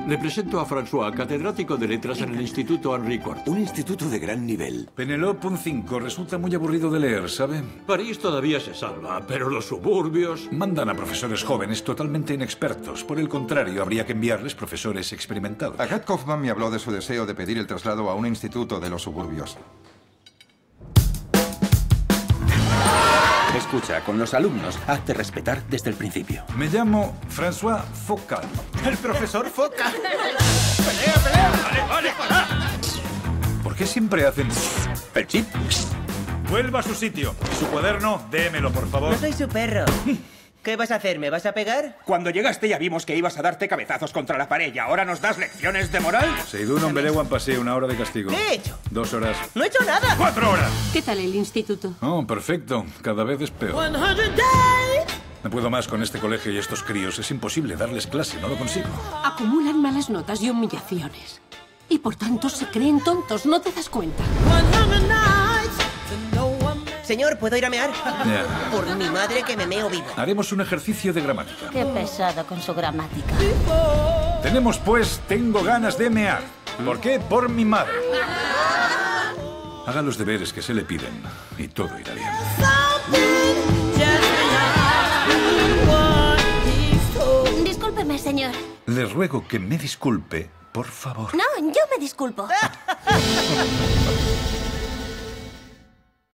Le presento a François, catedrático de letras en el Instituto Henri IV. Un instituto de gran nivel. Penelope un 5. Resulta muy aburrido de leer, ¿sabe? París todavía se salva, pero los suburbios... Mandan a profesores jóvenes totalmente inexpertos. Por el contrario, habría que enviarles profesores experimentados. Agat Kaufman me habló de su deseo de pedir el traslado a un instituto de los suburbios. Escucha, con los alumnos, hazte respetar desde el principio. Me llamo François Focal. ¡El profesor Foca! ¡Pelea, pelea! ¡Vale, para! ¿Por qué siempre hacen el chip? Vuelva a su sitio. Su cuaderno, démelo, por favor. No soy su perro. ¿Qué vas a hacer? ¿Me vas a pegar? Cuando llegaste ya vimos que ibas a darte cabezazos contra la pared y ahora nos das lecciones de moral. Seidu non belewan pasé 1 hora de castigo. ¿Qué he hecho? 2 horas. ¡No he hecho nada! 4 horas. ¿Qué tal el instituto? Oh, perfecto. Cada vez es peor. No puedo más con este colegio y estos críos. Es imposible darles clase, no lo consigo. Acumulan malas notas y humillaciones. Y por tanto se creen tontos, ¿no te das cuenta? Señor, ¿puedo ir a mear? Ya. Por mi madre que me meo vivo. Haremos un ejercicio de gramática. Qué pesado con su gramática. Tenemos pues, tengo ganas de mear. ¿Por qué? Por mi madre. Haga los deberes que se le piden y todo irá bien. Discúlpeme, señor. Le ruego que me disculpe, por favor. No, yo me disculpo.